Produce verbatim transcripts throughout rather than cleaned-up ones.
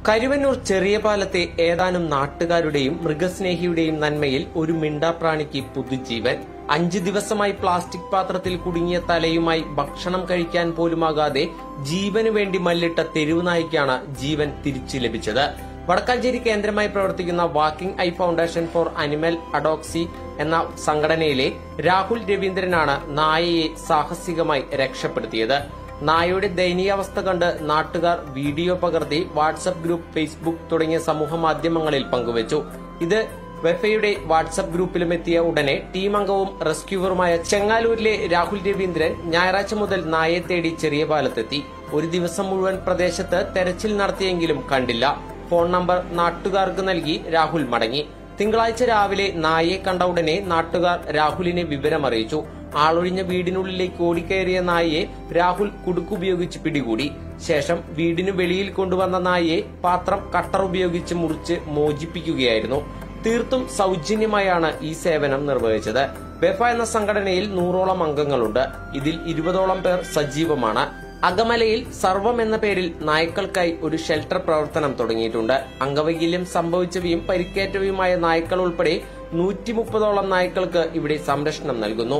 കരുവന്നൂർ ചെറിയ പാലത്തെ ഏതാനും നാട്ടുകാരുടെയും മൃഗസ്നേഹിയുടെയും നന്മയിൽ ഒരു മിണ്ടാപ്രാണിക്ക് പുതുജീവൻ. അഞ്ചു ദിവസമായി പ്ലാസ്റ്റിക് പാത്രത്തിൽ കുടുങ്ങിയ തലയുമായി ഭക്ഷണം കഴിക്കാൻ പോലുമാകാതെ ജീവനു വേണ്ടി മല്ലിട്ട തെരുവുനായ്ക്കാണ് ജീവൻ തിരിച്ചു ലഭിച്ചത്. വടക്കാഞ്ചേരി കേന്ദ്രമായി പ്രവർത്തിക്കുന്ന walking eye foundation for animal അഡോപ്സി എന്ന സംഘടനയിലെ രാഹുൽ രവീന്ദ്രനാണ് നായയെ സാഹസികമായി രക്ഷപ്പെടുത്തിയത്. നായയുടെ ദയനീയാവസ്ഥ കണ്ട് നാട്ടുകാർ വീഡിയോ പകർത്തി വാട്സ്ആപ്പ് ഗ്രൂപ്പ്, ഫേസ്ബുക്ക് തുടങ്ങിയ സമൂഹ മാധ്യമങ്ങളിൽ പങ്കുവച്ചു. ഇത് വെഫയുടെ വാട്സ്ആപ്പ് ഗ്രൂപ്പിലും എത്തിയ ഉടനെ ടീം അംഗവും റെസ്ക്യൂവറുമായ ചെങ്ങാലൂരിലെ രാഹുൽ രവീന്ദ്രൻ ഞായറാഴ്ച മുതൽ നായയെ തേടി ചെറിയ പാലത്തെത്തി. ഒരു ദിവസം മുഴുവൻ പ്രദേശത്ത് തെരച്ചിൽ നടത്തിയെങ്കിലും കണ്ടില്ല. ഫോൺ നമ്പർ നാട്ടുകാർക്ക് നൽകി രാഹുൽ മടങ്ങി. തിങ്കളാഴ്ച രാവിലെ നായയെ കണ്ട ഉടനെ നാട്ടുകാർ രാഹുലിനെ വിവരമറിയിച്ചു. ആളൊഴിഞ്ഞ വീടിനുള്ളിലേക്ക് ഓടിക്കയറിയ നായയെ രാഹുൽ കുടുക്കുപയോഗിച്ച് പിടികൂടി. ശേഷം വീടിനു വെളിയിൽ കൊണ്ടുവന്ന നായയെ പാത്രം കട്ടർ ഉപയോഗിച്ച് മുറിച്ച് മോചിപ്പിക്കുകയായിരുന്നു. തീർത്തും സൌജന്യമായാണ് ഈ സേവനം നിർവഹിച്ചത്. ബെഫ എന്ന സംഘടനയിൽ നൂറോളം അംഗങ്ങളുണ്ട്. ഇതിൽ ഇരുപതോളം പേർ സജീവമാണ്. അകമലയിൽ സർവം എന്ന പേരിൽ നായ്ക്കൾക്കായി ഒരു ഷെൽട്ടർ പ്രവർത്തനം തുടങ്ങിയിട്ടുണ്ട്. അംഗവൈകല്യം സംഭവിച്ചവയും പരിക്കേറ്റവയുമായ നായ്ക്കൾ ഉൾപ്പെടെ നൂറ്റി മുപ്പതോളം നായ്ക്കൾക്ക് ഇവിടെ സംരക്ഷണം നൽകുന്നു.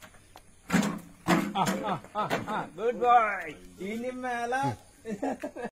Good boy. ഇനി മേല